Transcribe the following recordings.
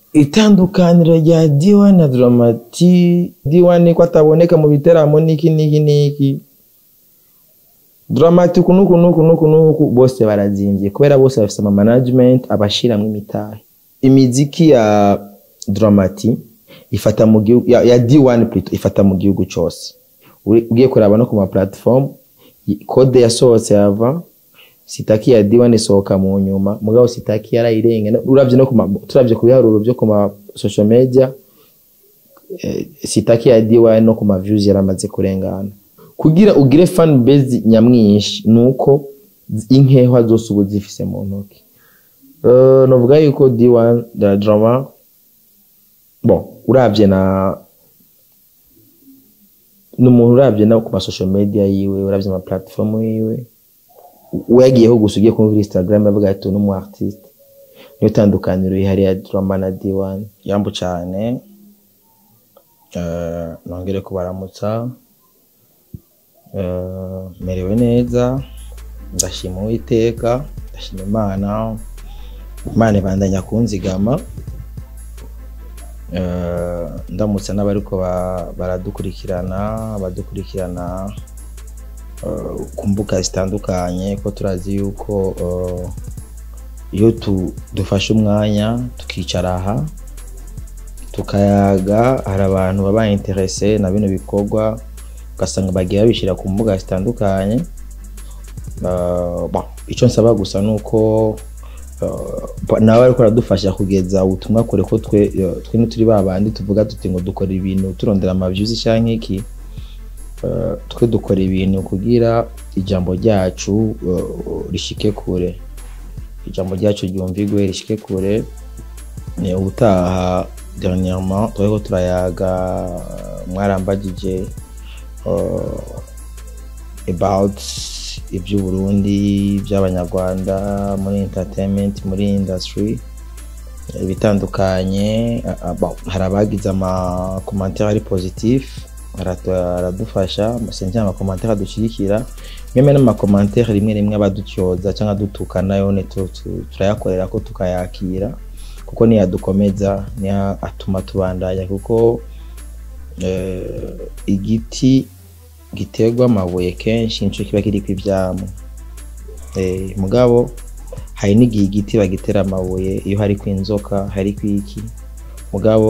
itandukaniro rya D1 na Dramati. D1 ko ataboneka mu biteramo niki Dramati kunuku bose barazimvye kubera bose bafise ama management abashiramwe imitahe. Imiziki ya Dramati ifata mu gihugu ya D1 plutôt ifata mu gihugu cyose. Ugiye kuraba no ku ma platform code yasohotse yava Sitaki ya D1 isohoka mu nyuma mugabo Sitaki yarayirenge uravye no turavye ku biharuro byo ku ma social media Sitaki ya D1 no ku ma views yaramaze kurengana. Kugira ugire fan base nyamwinshi nuko inkeho zose ubu zifise mu ntoki. Novuga yuko D1 da Drama bon uravye na n'umuntu uravye na ku ma social media yiwe uravye ama platform yiwe uyagiyeho gusugiye kuri Instagram avuga ati no mu artist niyo tandukaniro ihari ya Drama na D1 yambu cyane. Nongere kubaramutsa merewe neza ndashima Uwiteka ndashima Imana ibandanya kunzigama ndamutse n'abariko badukurikirana ku mbuga zitandukanye ko turazi yuko iyo dufashe umwanya tukicara aha tukayaga hari abantu baba interesse na bino bikorwa ugasanga bagiye babishira ku mbuga zitandukanye. Icyo nsaba gusa nuko nawe ariko radufasha kugeza ubutumwa kure ko twe turi babandi tuvuga tuti ngo dukora ibintu turondera ama views cyangwa iki twe dukora ibintu kugira ijambo ryacu rishike kure, ijambo ryacu ryumvigwe rishike kure. Ni ubutaha dernièrement twego turayaga mwarambagije about ibyo Burundi by'abanyarwanda muri entertainment muri industry bitandukanye. Harabagize ama commentaire ari positif aradufasha musenje ama commentaire adushikira meme n'ama commentaire rimwe abadutyoza cyangwa dutukana yone turayakorera ko tukayakira kuko ni yadukomeza ni atuma tubandanya kuko igiti giterwa amabuye kenshi nico kiba kiri kwivyamo. Mugabo hari n'igihe igiti bagitera amabuye iyo hari kwinzoka hari kwiki mugabo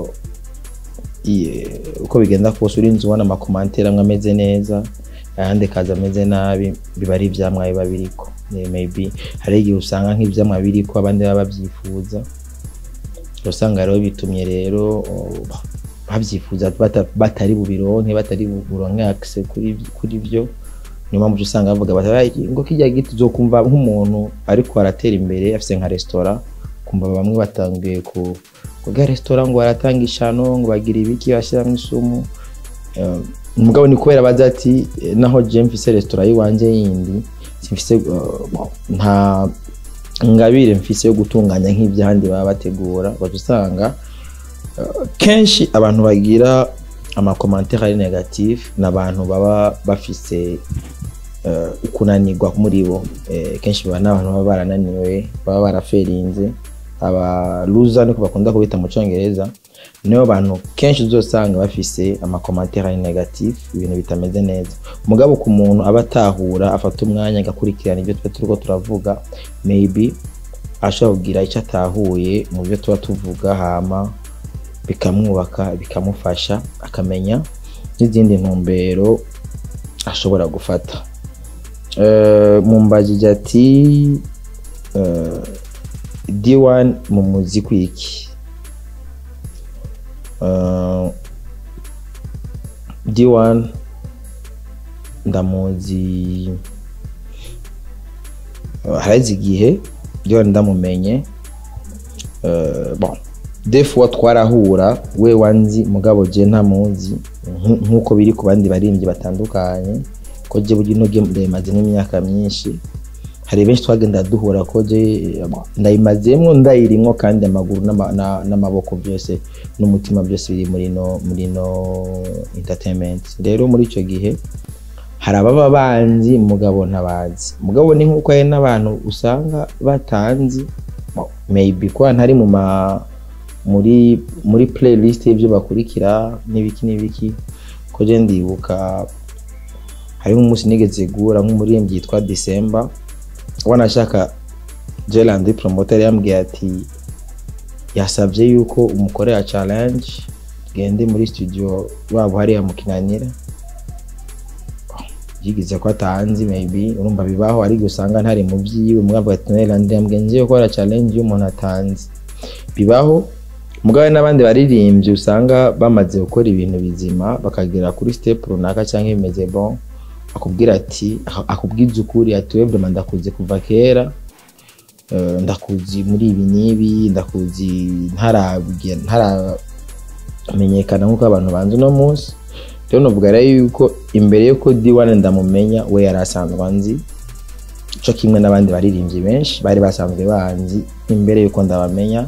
uko bigenda kose urinzi ubona ama commentaire amwe ameze neza ayandi kaza ameze nabi biba ari ivyamwa biba biriko maybe hari igihe usanga nk'ivyamwa biriko abandi baba bavyifuza usanga rero bitumye rero babyifuza batari bubironke batari buronke access kuri byo. Nyuma mu usanga bavuga bati ngo kijya giti zo kumva nk'umuntu ariko aratera imbere afise nka restaurant kumva bamwe batangiye ku restaurant ngo aratanga ishano ngo bagira ibiki bashyira mu isumu. Umugabo ni kubera baza ati naho je mfise restaurant yiwanje yindi simfise nta ngabire mfise yo gutunganya nk'ibyandi baba bategura bazusanga kenshi abantu bagira ama commentaire ari negatif n'abantu baba bafise ukunanirwa muri bo. Kenshi baba n'abantu baba barananiwe baba baraferinze aba loser niko bakunda kubita mu Cyongereza. Niyo bantu kenshi uzosanga bafise ama commentaire ari negatif ibintu bitameze neza. Mugabo ku muntu abatahura afata umwanya agakurikirana ibyo turiko turavuga maybe ashobora kugira icyo atahuye mu byo tuba tuvuga hama bikamwubaka bikamufasha akamenya n'izindi ntumbero ashobora gufata. Mumbajije ati D1 mu muziki iki D1 ndamuzi harazi igihe D1 ndamumenye bon des fois twarahura we wanzi mugabo je ntamuzi nkuko biri ku bandi baririmbyi batandukanye ko je bugi no game maze n'imyaka myinshi. Hari benshi twagenda duhura ko je ndayimazemwo ndayirimwo kandi amaguru n'amaboko byose n'umutima byose biri muri no entertainment. Rero muri ico gihe hari ababa banzi mugabo ntabazi. Mugabo ni nkuko ari n'abantu usanga batanzi maybe kwa ntari mu muri playlist y'ibyo bakurikira n'ibiki ko je ndibuka hari umunsi nigeze gura nk'umuririmbyi yitwa December wanashaka Jelandi promoter yambwiye ati yasabye yuko umukorera challenge gende muri studio wabo hariya mu Kinanira yigize ko atanzi maybe urumva bibaho ari gusanga ntari mu byiwe mwavuga ati Jelandi yambwiye ngiye gukora challenge y'umuntu atanzi bibaho mugabe n'abandi baririmbye usanga bamaze gukora ibintu bizima bakagera kuri step runaka cyangwa imeze bon akubwira ati akubwiza ukuri ati webwe mandakuze kuva kera ndakuzi muri ibi nibi ndakuzi ntaramenyekana nkuko abantu banze no munsi rero novuga rero yuko imbere yuko D1 ndamumenya we yarasanzwe nzi cyo kimwe n'abandi baririmbyi benshi bari basanzwe banzi imbere yuko ndabamenya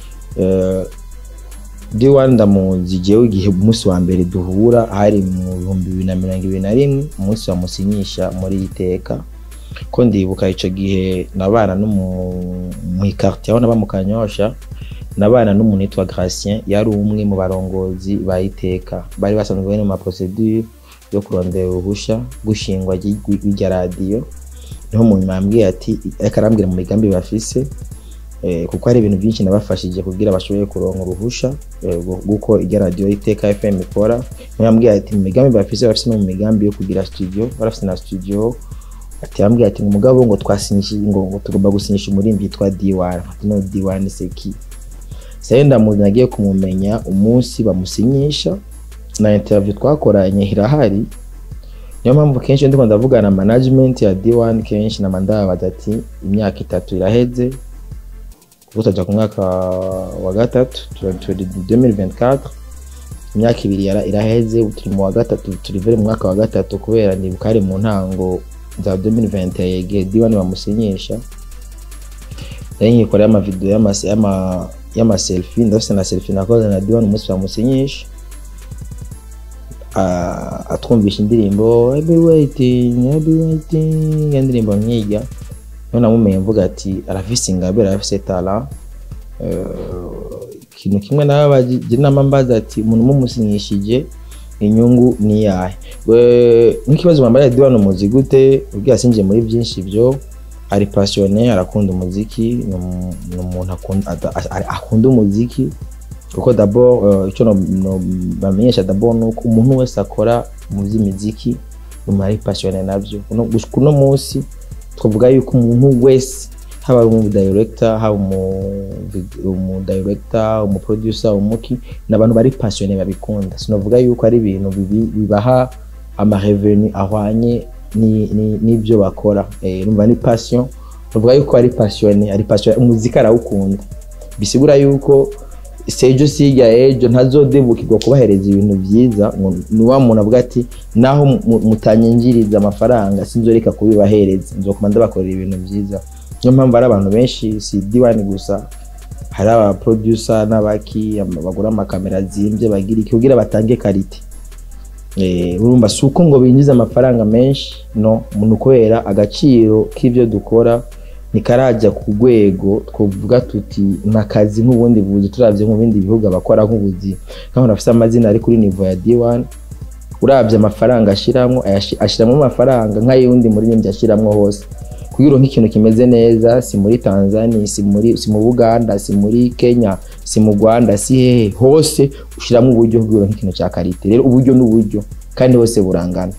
D1 ndamuzi jewe igihe umunsi wa mbere duhura hari mu 2021 umunsi wa musinyisha muri Iteka ko ndibuka ico gihe nabana no mu quartier aho naba mu Kanyosha nabana n'umuntu yitwa Gracien yari umwe mu barongozi ba Iteka bari basanzwe bene mu procedure yo kurondera uruhusha gushingwa rya radio niho mu nyambwiye ati akarambwira mu migambi bafise kuko hari ibintu byinshi nabafashije kugira bashoboye kuronka uruhusha guko irya radio Iteka FM ikora nyambwiye ati mu migambi bafise no mu migambi yo kugira studio barafise na studio ati yambwiye ati umugabo ngo twasinyishije ngo tugomba gusinyisha umurimbyi yitwa D1 no D1 seki senda mu nagiye kumumenya umunsi bamusinyisha na interview twakoranye hirahari niyo mpamvu kenshi ndiko ndavugana management ya D1 kenshi na mandabaza ati imyaka 3 iraheze tutaja ku mwaka wa gatatu 2024 imyaka 2 iraheze turi mu wa gatatu turi vere mu mwaka wa gatatu kubera ndibuka ari mu ntango za 2020 yege D1 bamusinyisha yanyi kora ama video y'ama selfie ndose na selfie nakoze na D1 umunsi bamusinyisha atwumvisha indirimbo I'll be waiting indirimbo nkiga none namumenye mvuga ati arafise ingabire arafise talent ikintu kimwe nabaje namambaza ati umuntu mumusinyishije inyungu ni yahe n'ikibazo bambaye D1 umuzi gute ubwiye sinje muri byinshi byo ari passionné arakunda umuziki n'umuntu akunda umuziki kuko d'abord icyo no bamenyesha d'abord nuko umuntu wese akora mu by'imiziki ari passionné nabyo kuno munsi twavuga yuko umuntu wese haba mu director haba mu director mu producer umuki n'abantu bari passionné babikunda sinovuga yuko ari ibintu bibaha ama revenu ahwanye n'ibyo bakora numva ni passion tuvuga yuko ari passionné umuziki arawukunda bisigura yuko sejo siga ejo ntazodebukirwa kubahereza ibintu byiza ni wa muntu avuga ati naho mutanyinjiriza amafaranga sinzoreka kubibahereza nzokomanda bakorera ibintu byiza niyo mpamvu ari abantu benshi si D1 gusa hari aba producer n'abaki bagura amakamera zimbye bagira iki kugira batange quality urumva suko ngo binjiza amafaranga menshi no umuntu kubera agaciro k'ivyo dukora nikaraja ku rwego twovuga tuti nakazi nk'ubundi buzi turavye mu bindi bihugu abakora nk'ubuzi nkaho nafise amazina ari kuri niveau ya D1 uravye amafaranga ashiramwe amafaranga nk'ayundi muri nyimvye ashiramwe hose kugira nk'ikintu kimeze neza si muri Tanzania si mu Buganda si muri Kenya si mu Rwanda si hehe hose ushiramwe uburyo kugira nk'ikintu cya quality rero uburyo n'uburyo kandi hose burangana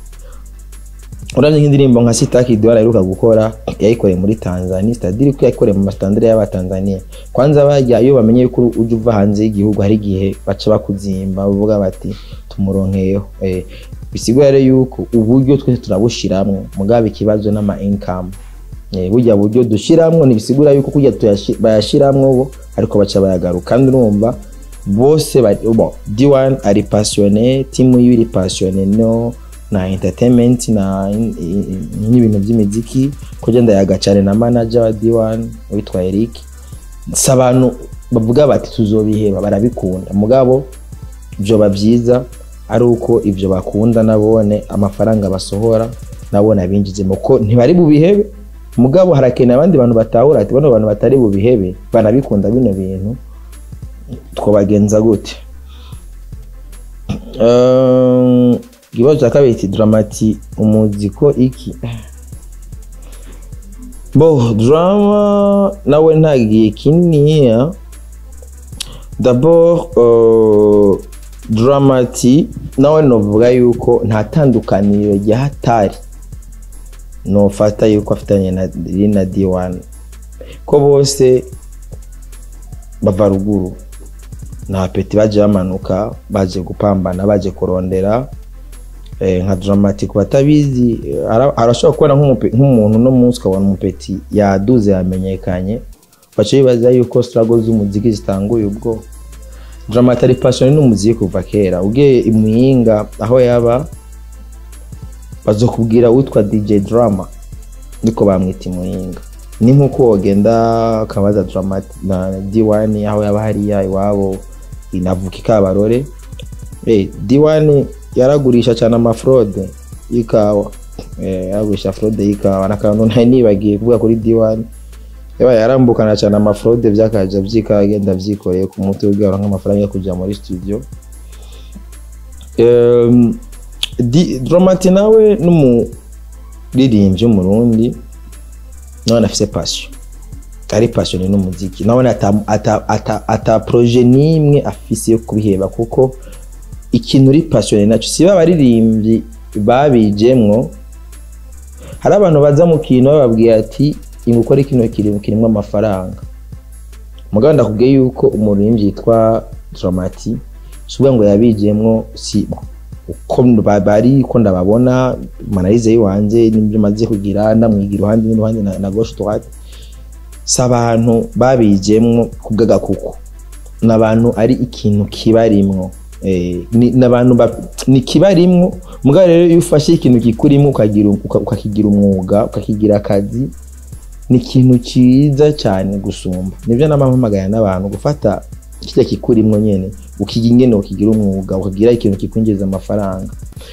uravye nk'indirimbo nka Sitaki D1 iruka gukora yayikoreye muri Tanzania c'est-à-dire ko yayikoreye mu standard y'aba Tanzania kwanza bajya iyo bamenye yuko uje uva hanze y'igihugu hari gihe baca bakuzimba bavuga bati tumuronkeyo bisigura rero yuko uburyo twese turabushiramwe mugabe ikibazo n'ama income burya buryo dushiramwe nibisigura yuko kujya bayashiramwe bo ariko baca bayagaruka kandi urumva bose D1 ari passionné team yiri passionné no na entertainment na n'ibintu by'imiziki kujya ndayagacane na manager wa D1 witwa Eric sabantu bavuga bati tuzobiheba barabikunda mugabo byo babyiza ari uko ivyo bakunda nabone amafaranga basohora nabone abinjije muko ntibari bubihebe mugabo harakena abandi bantu batahura ati bano bantu batari bubihebe banabikunda bino bintu twabagenza gute? Ikibazo cya kabiri iti Dramati umuziko iki? Bo drama nawe ntagiye kininiya. D'abord Dramati nawe novuga yuko nta tandukaniro rya hatari nofata yuko afitanye na D1 ko bose bava ruguru, nta peti baje bamanuka baje gupambana baje kurondera. Nka Dramati ku batabizi arashobora kubona nk'umuntu no munsi ukabona umupeti yaduze yamenyekanye bace bibaza yuko struggle z'umuziki zitanguye ubwo. Dramati ari passion n'umuziki kuva kera, ugiye imuyinga aho yaba bazokubwira witwa DJ Drama niko bamwita imuyinga. Ni nkuko wogenda kabaza Dramati na D1 aho yaba hariya iwabo inavuka ikabarore. D1 yaragurisha cyane amafrode y'ikawa, yagurisha frode y'ikawa nakantu ntanibagiye kuvuga kuri D1 yaba yarambukana cyane amafrode byakaje byikagenda byikoreye ku mutwe ubwira nk'amafaranga yo kujya muri studio. Dramati nawe n'umuririmbyi w'umurundi nawe afise passion, ari passion n'umuziki nawe ata projet nimwe afise yo kubiheba kuko ikintu uri passion naco siba baririmbyi babijemwo. Hari abantu baza mu kintu bababwiye ati ingukora ikintu kirimo amafaranga, mugabo ndakubwiye yuko umuririmbyi yitwa Dramati subiye ngo yabijemwo si uko bari ko ndababona manalize yiwanje n'ibyo maze kugira ndamwigira uruhande n'uruhande na gauche droite. Sabantu babijemwo kubwaga kuko nabantu ari ikintu kibarimwo, nabantu ni kibarimwo. Mugabo rero iyo ufashe ikintu kikurimo ukakigira umwuga ukakigira akazi ni ikintu cyiza cyane gusumba. Nibyo namampamagaya n'abantu gufata kijya kikurimo nyene ukigira ingene ukigira umwuga ukagira ikintu kikwinjiza amafaranga.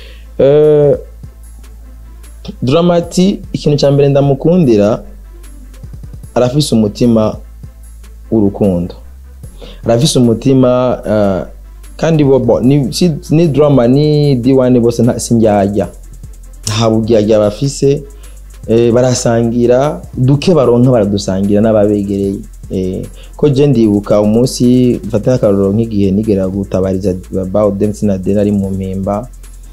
Dramati ikintu cya mbere ndamukundira arafise umutima w'urukundo, arafise umutima kandi bo ni Drama ni D1 bose sinjyajya nta bugiyajya bafise. Barasangira duke baronka baradusangira n'ababegereye. Ko je ndibuka umunsi mfata akaroro nk'igihe nigera gutabariza about them sinadena ari mu mpimba.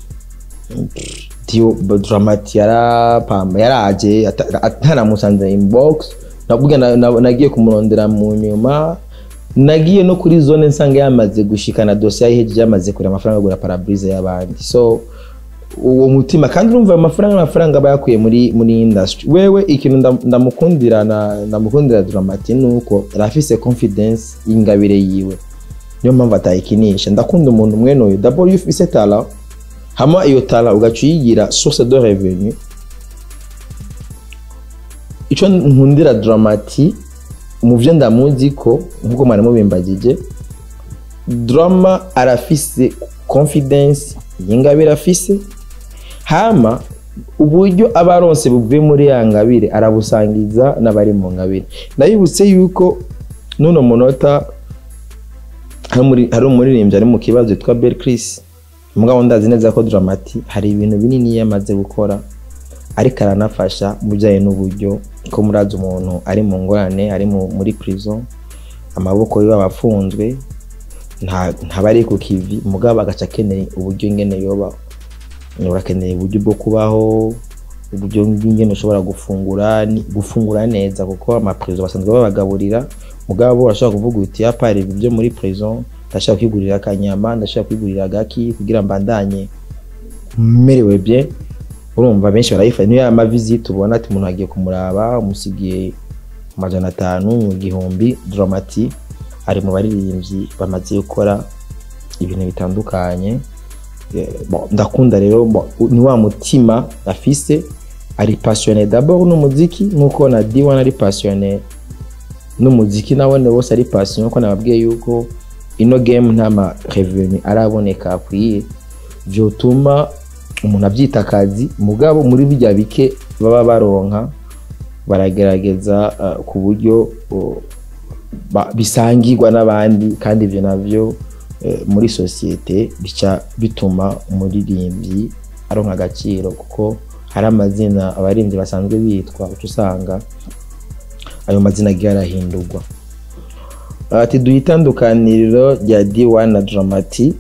Dramati yaraje atanamusanze inbox navuga nagiye kumurondera mu nyuma, nagiye no kuri zone nsanga yamaze gushikana dossier yiheje yamaze kuri amafaranga gura parabrise y'abandi. So uwo mutima kandi urumva amafaranga bayakuye muri industry. Wewe ikintu ndamukundira Dramati nuko arafise confidence y'ingabire yiwe, niyo mpamvu atayikinisha. Ndakunda umuntu mwene uyu d'abord iyo ufise talent hama iyo talent ugacuyigira source de revenu. Ico nkundira Dramati muvyo ndamuzi ko nkuko mwari mubimbagije Drama arafise confidence y'ingabire afise, hama uburyo abaronse buvuye muri yangabire arabusangiza n'abari mu ngabire. Ndayibutse yuko nuno munota hari umuririmbyi ari mu kibazo yitwa Bel Chris, mugabo ndazi neza ko Dramati hari ibintu binini yamaze gukora ariko aranafasha mujyaye n'uburyo ko muraza umuntu ari mu ngorane ari muri prison amaboko yiwe abafunzwe nta bari ku kivi, mugabo agaca keneye uburyo ingene yoba urakeneye uburyo bwo kubaho, uburyo ingene ushobora gufungura neza kuko ama prison basanzwe babagaburira. Mugabo urashaka kuvuga uti yapari ibyo muri prison ndashaka kwigurira akanyama ndashaka kwigurira gaki kugira mbandanye merewe bye. Urumva benshi barayifa niyo ama visit ubona ati umuntu agiye kumuraba umusigiye 500 mu gihumbi. Dramati ari mu baririmbyi bamaze gukora ibintu bitandukanye. Ndakunda rero ni wa mutima afise, ari passionné d'abord n'umuziki nkuko na D1 ari passionné n'umuziki, nawe bose ari passionné ko nababwiye yuko ino game nta ma revenu araboneka akwiye vyotuma umuntu abyita akazi. Mugabo muri bijya bike baba baronka baragerageza ku buryo bisangirwa n'abandi kandi ivyo navyo muri societe bica bituma umuririmbyi aronka agaciro kuko hari amazina abaririmbyi basanzwe bitwa usanga ayo mazina agiye arahindurwa. Ati duhitandukaniriro rya D1 na Dramati.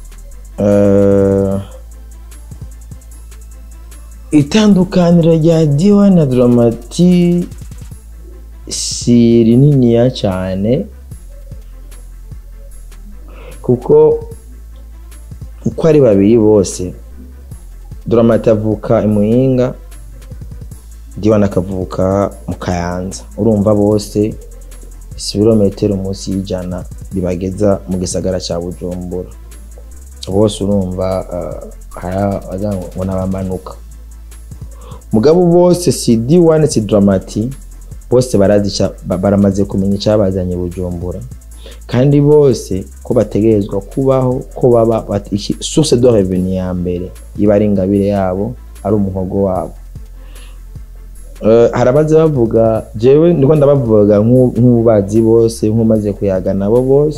Itandukaniro rya D1 na Dramati si rininiya cyane kuko uko ari babiri bose, Dramati avuka i Muyinga, D1 akavuka mu Kayanza. Urumva bose si ibirometero munsi y'ijana bibageza mu gisagara cya Bujumbura. Bose urumva ngo n'abamanuka. Mugabo bose si D1 si Dramati, bose baramaze kumenya icyabazanye Bujumbura, kandi bose ko bategerezwa kubaho ko baba source de revenu ya mbere iba ari ingabire yabo, ari umuhogo wabo. Harabaze bavuga, jewe ndiko ndabavuga nk'ubazi bose, nk'umaze kuyaga nabo bose.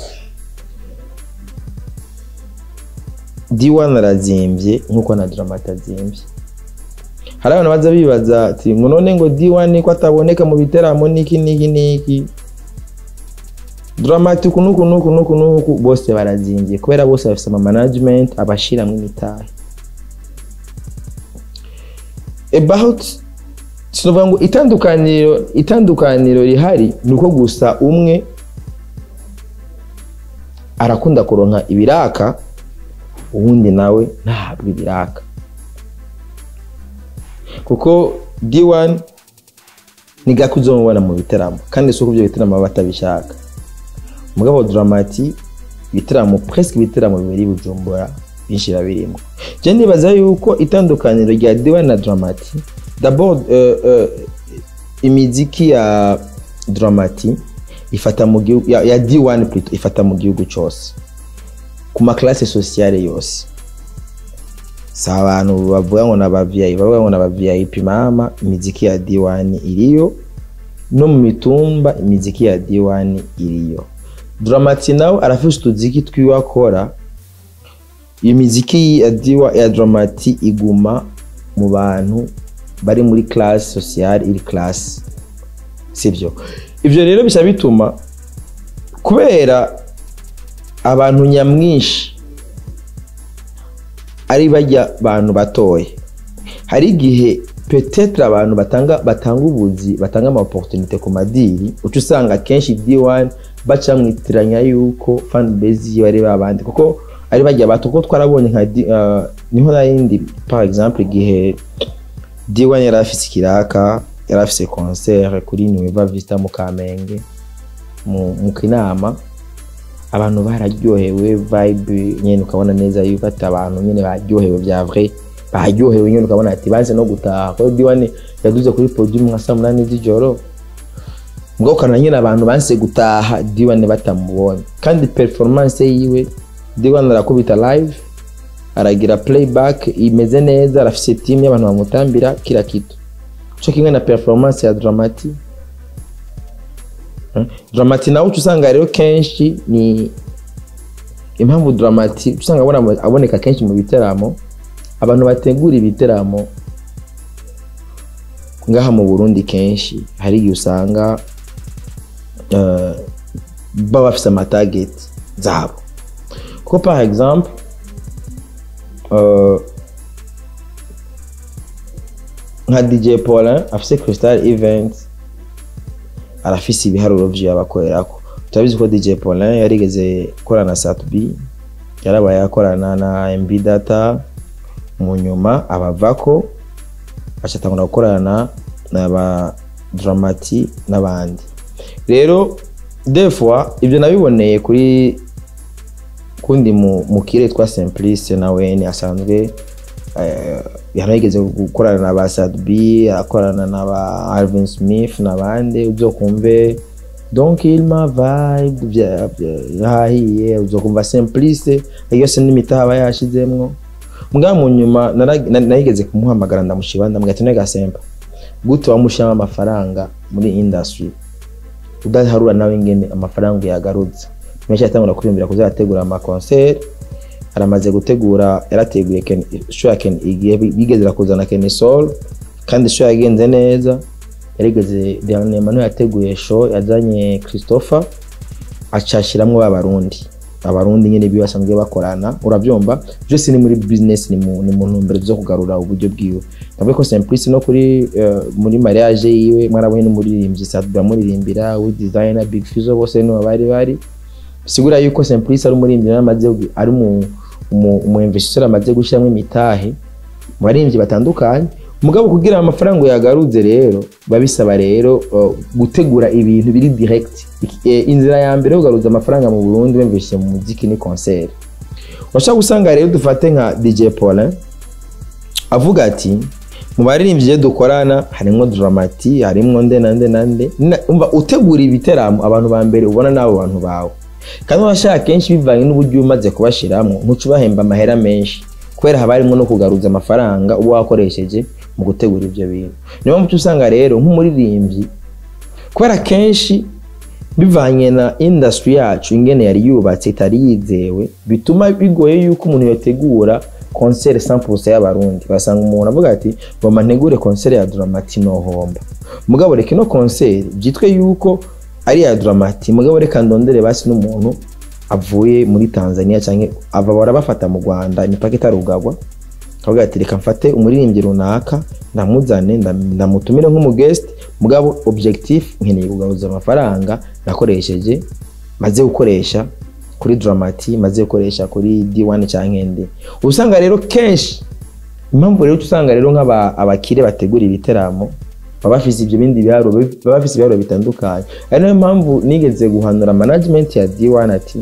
D1 arazimbye nkuko na Dramati azimbye. Hari abantu baza bibaza ati ngo none ngo D1 ko ataboneka mu biteramo niki Dramati kunuku bose barazimbye kubera bose bafite ama management abashira mu imitahe. About sinovuga ngo itandukaniro rihari nuko gusa umwe arakunda kuronka ibiraka, uwundi nawe ntabwo ibiraka. Kuko D1 niga kuzomubona mu biteramo kandi soko byo biteramo batabishaka. Mugabo Dramati biteramo presque biteramo bibiri Bujumbura binshira birimo. Je nibaza yuko itandukaniro rya D1 na Dramati, d'abord imiziki ya Dramati ifata mu gihugu ya D1 plutôt ifata mu gihugu cyose ku ma classe sociale yose. Sa abantu bavuga ngo na VIP mama, imiziki ya D1 iriyo, no mu mitumba imiziki ya D1 iriyo. Dramati nawe arafise utuziki twiwakora, imiziki ya Dramati iguma mu bantu bari muri classe sociale iri classe, sivyo? Ivyo rero bisha bituma kubera abantu nyamwinshi ari bajya abantu batoye, hari igihe peut-être abantu batanga ubuzi, batanga ama opportunité ku madiri, ucu usanga kenshi D1 baca mwitiranya yuko fan base bari babandi kuko ari bajya bato. Ko twarabonye nka niho nayindi par exemple igihe D1 yarafise kiraka, yarafise concert kuri Nueva Vista mu Kamenge mu Kinama, abantu bararyohewe, vibe nyene ukabona neza yuko ati abantu nyene baryohewe bya vrai, baryohewe nyene ukabona ati baze no gutaha. Ko D1 yaduze kuri podium nka 8 z'ijoro, ngo kana nyene abantu banse gutaha D1 batamubonye, kandi performance yiwe D1 arakubita live, aragira playback imeze neza, arafise team y'abantu bamutambira kila kitu. Cyo kimwe na performance ya Dramati. Dramati nawe usanga rero kenshi ni impamvu Dramati usanga aboneka kenshi mu biteramo, abantu bategura ibiteramo ngaha mu Burundi kenshi hari igihe usanga baba bafise ama target zabo. Ko par exemple nka DJ Paulin afise Crystal Events, arafise ibiharuro vyo abakorerako. Turabizi ko DJ Paulin yarigeze korana na Satbi, yarabaye akorana na MB Data, mu nyuma abavako acatangura gukorana n'aba Dramati n'abandi. Rero des fois ibyo nabiboneye kuri kundi mu kire twa Simplice nawe ni asanzwe yarigeze gukorana na ba Sadbi, akorana na ba Alvin Smith n'abandi, uzokumve donc il m'a vibe yahiye, uzokumva Simplice yose n'imitaha yashizemwo. Mbwa mu nyuma narigeze kumuhamagara ndamushibanda mbwa tunega Sempa gute wamushama amafaranga muri industry. udaharura nawe ingene amafaranga yagarutse menshi yatangura kurimbira kuzategura ama concert aramaze gutegura yarateguye show ya Ken igiye bigezera kuzana Ken Soul kandi show yagenze neza yarigeze Diane Emmanuel yateguye show yazanye Christopher acashiramwe abarundi nyene bibasanzwe bakorana uravyumva byose ni muri business ni mu ntumbero zo kugarura uburyo bwiwe ndavuga ko Simplice no kuri muri mariage yiwe mwarabonye no muririmbyi Sadba muririmbira we designer Big Fizzo bose no bari sigura yuko Simplice ari umuririmbyi n'amaze ari mu investisseur amaze gushyiramo imitahe mu baririmbyi batandukanye mugabo kugira amafaranga yagaruze rero babisaba rero gutegura ibintu biri direct inzira ya mbere ugaruza amafaranga mu Burundi bemvishye mu muziki ni concert washaka gusanga rero dufate nka DJ Paulin avuga ati mu baririmbyi dukorana harimo Dramati harimo nde umva utegura ibiteramo abantu ba mbere ubona nabo bantu bawe kandi washaka kenshi bivanye n'uburyo umaze kubashiramo ntucu bahemba amahera menshi kwera habarimo no kugaruza amafaranga uwo wakoresheje mu gutegura ibyo bintu niyo mpamvu usanga rero nk'umuririmbyi kwera kenshi bivanye na industry yacu ingene yari yubatse itari yizewe bituma bigoye yuko umuntu yategura concert 100% y'abarundi basanga umuntu avuga ati ngoma ntegure concert ya Dramati no homba mugabo reke no concert byitwe yuko ari ya Dramati mugabo reka ndondere basi n'umuntu avuye muri Tanzania canke ava bafata mu Rwanda ni paketa rugagwa kavuga ati reka mfate umuririmbyi runaka ndamuzane ndamutumire nk'umu guest mugabo objectif nkeneye kugaruza amafaranga nakoresheje maze gukoresha kuri Dramati maze gukoresha kuri D1 canke ndi usanga rero kenshi impamvu rero usanga rero nk'abakire bategura ibiteramo babafise ibyo bindi biharo bitandukanye ari nayo mpamvu nigeze guhanura management ya D1 ati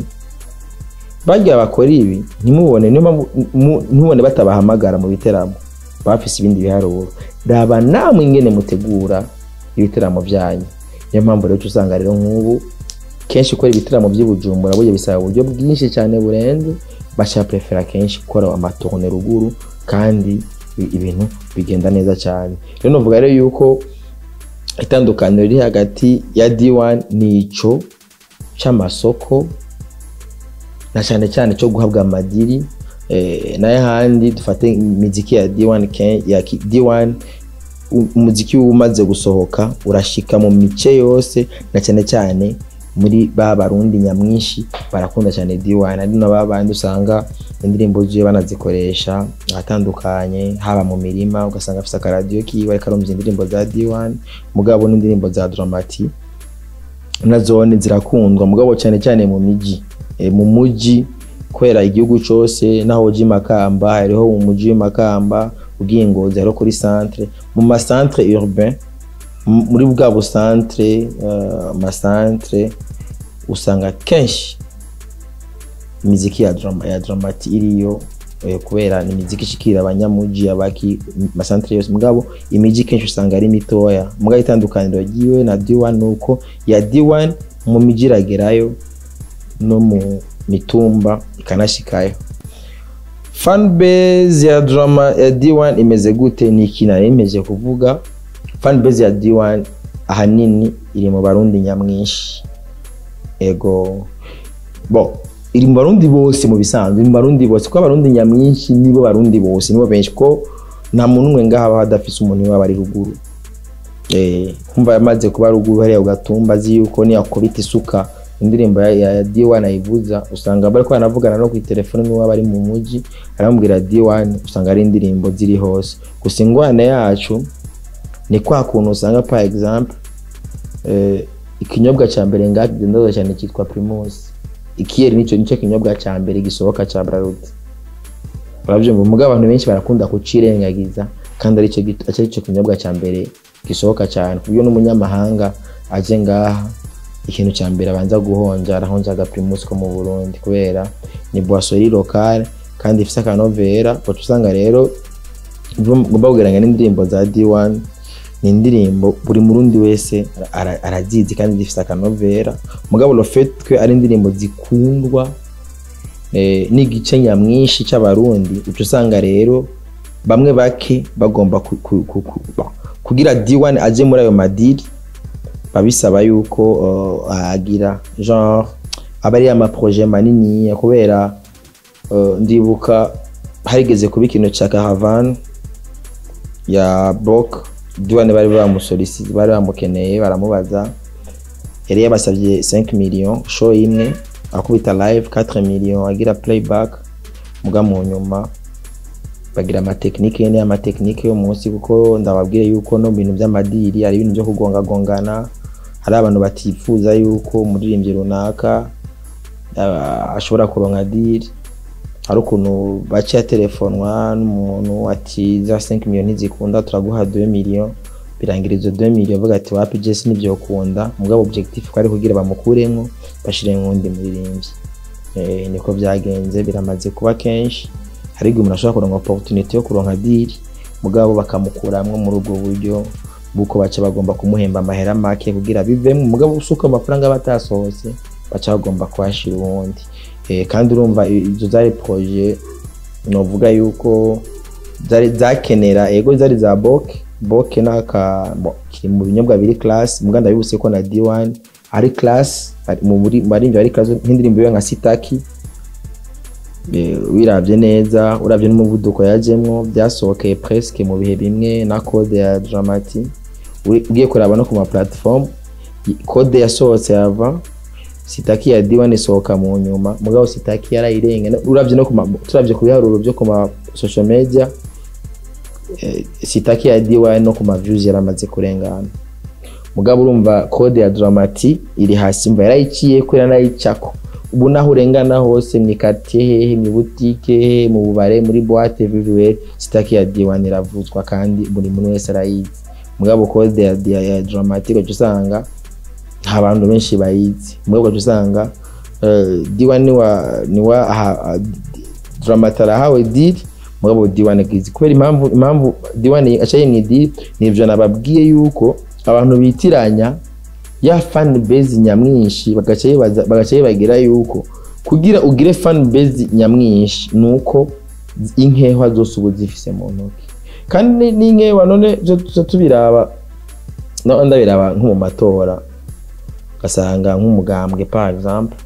bajya bakora ibi ntimubone ntubone batabahamagara mu biteramo bafise ibindi biharuro daba namwe ingene mutegura ibiteramo byanyu niyo mpamvu rero usanga rero nk'ubu kenshi ukora ibiteramo by'Ibujumbura buryo bisaba uburyo bwinshi cyane burenze bacha prefera kenshi gukora amatourne ruguru kandi ibintu bigenda neza cyane rero novuga rero yuko itandukaniro riri hagati ya D1 nico c'amasoko na cyane cyo guhabwa amadiri naye handi dufate imiziki ya D1 umuziki umaze gusohoka urashika mu mice yose na cyane muri barundi nyamwinshi barakunda cyane D1 ari no babandi usanga indirimbo ziye banazikoresha atandukanye haba mu mirima ugasanga afisa ka radio kiwe karomvye indirimbo za D1 mugabo n'indirimbo za Dramati na zone zirakundwa mugabo cyane mu miji mu muji kwera igihugu cyose naho uji Makamba hariho umuji Makamba ugingoza hariho kuri centre mu ma centre urbain muri bwa centre ma centre usanga kenshi imiziki ya Dramati iriyo kubera ni imiziki shikira abanyamuji abaki ma centre yose mugabo imiji kenshi usanga ari mitoya mugabo itandukaniro giwe na D1 nuko ya D1 mu miji ragerayo no mu mitumba ikanashikayo fanbase ya D1 imeze gute ni ikina imeje kuvuga fanbase ya D1 ahanini iri mu barundi nyamwinshi ego iri mu barundi bose mu bisanzwe mu barundi bose ko abarundi nyamwinshi nibo barundi bose nibo benshi ko nta muntu umwe ngaha badafise umuntu waba ari ruguru kumva yamaze kuba ruguru hariya ugatumba azi yuko ni akubita isuka indirimbo ya D1 ayivuza usanga bari ko anavugana no ku telefone n'uwa bari mu muji arambwira D1 usanga ari indirimbo ziri hose gusa ingwane yacu ni kwa kuntu usanga par exemple ikinyobwa ca mbere ngati ndoza cyane cyitwa Primus ikiyeri nico kinyobwa ca mbere gisohoka ca Bralud baravyumva mugabo abantu benshi barakunda kucirengagiza kandi ari cyo kinyobwa ca mbere gisohoka cyane kubyo n'umunyamahanga aje ngaha ikintu cya mbere abanza guhonja arahonjaga Primus ko mu Burundi kubera ni boisson locale kandi ifise akanovera bacu usanga rero ngomba kugeranya n'indirimbo za D1 ni indirimbo buri murundi wese arazizi kandi zifise akanovera mugabo lo fait que ari indirimbo zikundwa n'igice nyamwinshi cy'abarundi ucu usanga rero bamwe bake bagomba kugira D1 aje muri ayo madiri babisaba yuko agira genre abari ama projet manini kubera ndibuka harigeze kuba ikintu ca Caravan ya Bok Diwane bari bamusolisi bari bamukeneye baramubaza yari yabasavye 5 millions show imwe akubita live 4 millions agira playback muga mu nyuma bagira ama technique yo munsi kuko ndababwire yuko no bintu by'amadiri ari ibintu byo kugonga gongana hari abantu batifuza yuko umuririmbyi runaka ashobora kuronka diri hari ukuntu baciye telefonwa n'umuntu ati za 5 millions ntizikunda turaguha 2 millions birangirizo 2 millions bavuga ati wapi Jesse nivyo ukunda mugabo objectif ko ari kugira bamukuremwo bashire nkundi muririmbyi niko byagenze biramaze kuba kenshi hari igihe umuntu ashobora kuronka opportunity yo kuronka diri mugabo bakamukuramwo muri ubwo buryo buko baca bagomba kumuhemba amahera make kugira bivemwe mugabo usuka amafaranga batasohose baca bagomba kwashira ubundi kandi urumva izo zari projet novuga yuko zari zakenera ego zari za Bok naka kiri mu binyobwa biri class muganda bibuse ko na D1 ari class mu marinjo ari class nk'indirimbo yo nka Sitaki wiravye neza uravye n'umuvuduko yajemwo byasohokeye presque mu bihe bimwe na code ya Dramati ugiye kuraba no ku ma platform code yasohotse yava Sitaki ya D1 isohoka mu nyuma mugabo Sitaki yarayirenge uravye no turavye ku biharuro byo ku ma social media Sitaki ya D1 no ku ma views yaramaze kurengana mugabo urumva code ya Dramati iri hasi mva yarayiciye kwera nayicako ubu naho urengana hose mu quartier hehe mu boutique mu bubare muri boîte everywhere Sitaki ya D1 iravuzwa kandi buri muntu wese arayizi mugabo code ya Dramati cyo usanga nta bantu benshi bayizi mugabo cyo usanga D1 ni wa Dramati arahawe deal mugabo D1 gizi kubera impamvu D1 acaye ni deal nivyo nababwiye yuko abantu bitiranya ya fan base nyamwinshi bagacaye bagira yuko kugira ugire fan base nyamwinshi nuko inkehwa zose ubu zifise mu ntoki kandi n'inkewa none tubiraba no ndabiraba nko mu matora gasanga nk'umugambwe par exemple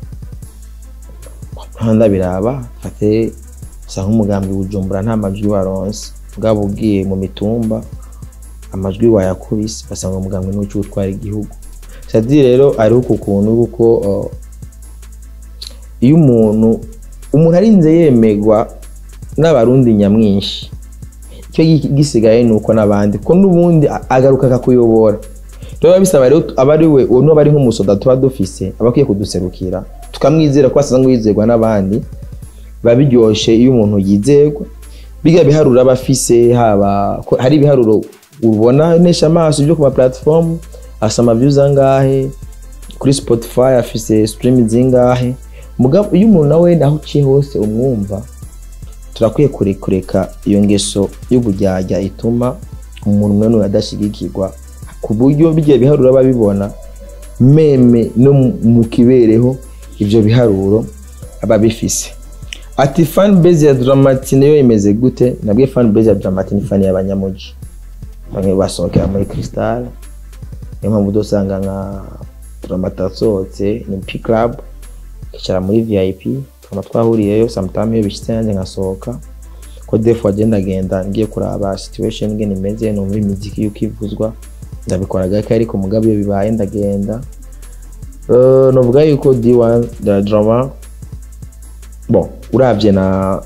ndabiraba ate sanga umugambwe Bujumbura nta majwi waronse bwabo ugiye mu mitumba amajwi wayakubise basanga umugambwe n'uco utwara igihugu sadi rero ari ukuntu uko iyo umuntu arinze yemegwa n'abarundi nyamwinshi cyo gisigaye nuko nabandi ko nubundi agaruka akakuyobora rero bisaba rero abari we ono bari nk'umusoda tuba dufise abakwiye kuduserukira tukamwizera ko asanzwe yizerwa n'abandi babiryoshe iyo umuntu yizerwa biga biharura abafise haba hari ibiharuro ubona nesha amaso byo ku ma platform asama views angahe kuri Spotify afise stream zingahe mugabo iyo umuntu nawe naho uciye hose umwumva turakwiye kureka iyo ngeso y'ubujyajya ituma umuntu mwe adashigikirwa ku buryo bigiye biharura babibona meme no mu kibereho ivyo biharuro ababifise ati fan base ya Dramati nayo imeze gute nabwiye fan base ya Dramati ni fan y'abanyamuji bamwe basohokera muri Crystal mpamvu dosanga nka Dramati asohotse ni P Club kicara muri VIP kama twahuriyeyo sometime iyo bishitse nanjye nkasohoka ko defo agenda ngiye kuraba situation ngene imeze no muri muziki y'ukivuzwa ndabikora gake ariko mugabo iyo bibaye ndagenda novuga yuko D1 da Drama bon uravye na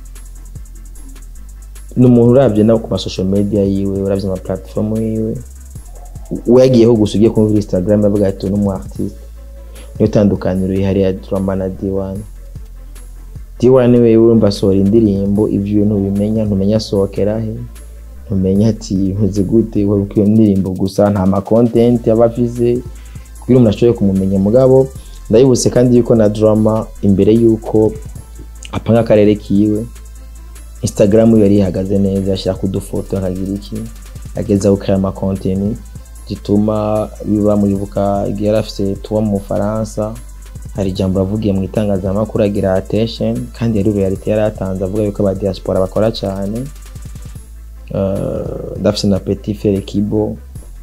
n'umuntu uravye na ku ma social media yiwe uravye ama platform yiwe uyagiyeho gusa ugiye kuri Instagram avuga ati n'umu artist niyo tandukaniro ihari ya Drama na D1 wewe urumva sora indirimbo ivyo ntumenya sohokera he ntumenya ati nkuze gute warukiyo indirimbo gusa nta ma content yabafize kugira umuntu ashoboye kumumenya mugabo ndayibuse kandi yuko na Drama imbere yuko apanga akarere kiwe Instagram yari ihagaze neza ashaka kudufoto akagira iki ageza ukaya ama content gituma biba mwibuka igihe afise tuwa mu Faransa hari jambo avugiye mu itangazamakuru agira attention kandi yari reality yaratanze avuga yuko aba diaspora bakora cyane dafise na Petit Frere Kibo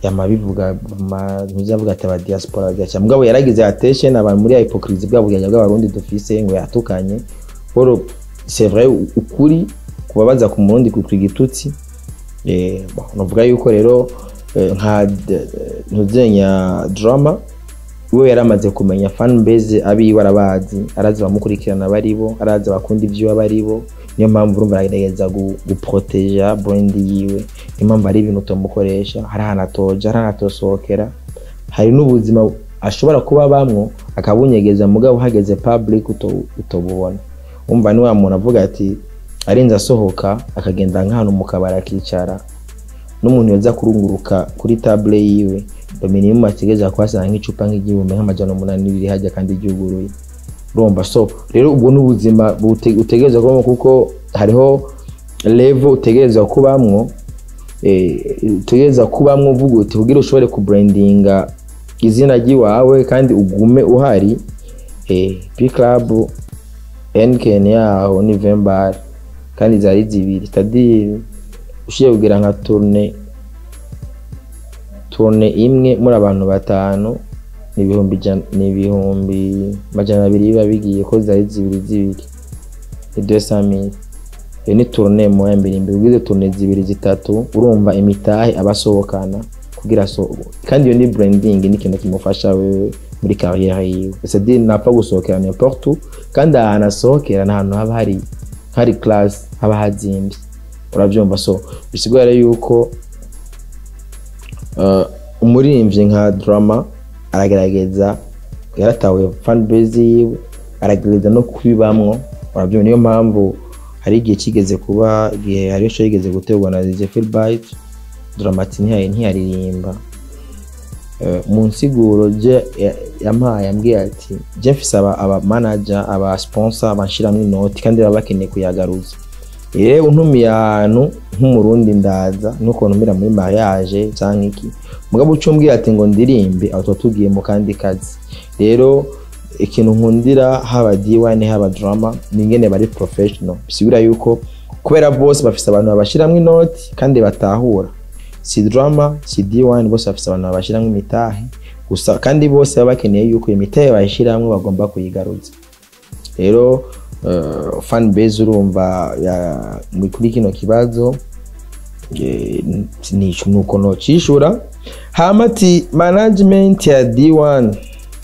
yamabivuga ntuzavuga ati aba diaspora byacha mugabo yaragize attention abantu muri hypocrisie bwabo bw'abarundi dufise ngo yatukanye oro c'est vrai ukuri kubabaza ku murundi kukwiga itutsi novuga yuko rero nka ntuzenya drama we yaramaze kumenya fan base abi warabazi arazi bamukurikirana baribo arazi bakunda ivyo baribo niyo mpamvu urumva aragerageza guproteja brand yiwe impamvu ari ibintu tomukoresha hari hanatoja hari hanatosohokera hari n'ubuzima ashobora kuba bamwo akabunyegeza mugabo hageze public utobubona umva ni wa muntu avuga ati arinze asohoka akagenda nk'ahantu mu kabara akicara n'umuntu yoza kurunguruka kuri table yiwe minimum ategereje kwasanga nk'icupa nk'igihumbi nk'amajana 8 riri hajya kandi ryuguruye urumva so rero ubwo n'ubuzima utegereza kubamo kuko hariho level utegereza kubamwo utegereza kubamwo uvuga uti kugira ushobore kubrandinga izina ryiwawe kandi ugume uhari P Club NKN yaho ni November kandi zari zibiri c'est-à-dire ushiye kugira nka tourne imwe muri abantu batanu n'ibihumbi majana 200 biba bigiye ko zari zibiri 200,000 ni tourne mo yambere imbere ugize tourne zibiri zitatu urumva imitahe abasohokana kugira kandi yo ni branding ni kintu kimufasha wewe muri carrière yiwe c'est-à-dire napfa gusohokera n'importe où kandi ahantu asohokera n'ahantu haba hari class haba hazimbi uravyumva so bisigura yuko umuririmbyi nka drama aragerageza yaratawe fan base yiwe aragerageza no kubibamwo uravyumva niyo mpamvu hari igihe kigeze kuba igihe hari cyo yigeze gutegwa na DJ Philbite Dramati ntiyaririmba mu nsiguro je yampaye ambwiye ati je mfise aba manager aba sponsor abanshiramwe inoti kandi baba bakeneye kuyagaruza untumiye ahantu nk'umurundi ndaza nuko ntumira muri mariage canke iki mugabo ucumbwiye ati ngo ndirimbe aho tugiye mu kandi kazi rero ikintu nkundira haba D1 haba drama ningene bari professional bisigura yuko kubera bose bafise abantu babashiramwe inoti kandi batahura si drama si D1 bose bafise abantu babashiramwe imitahe gusa kandi bose baba bakeneye yuko imitahe bayishiramwe bagomba kuyigaruza rero fan base urumva kuri kino kibazo ni nuko no cishura hamati management ya D1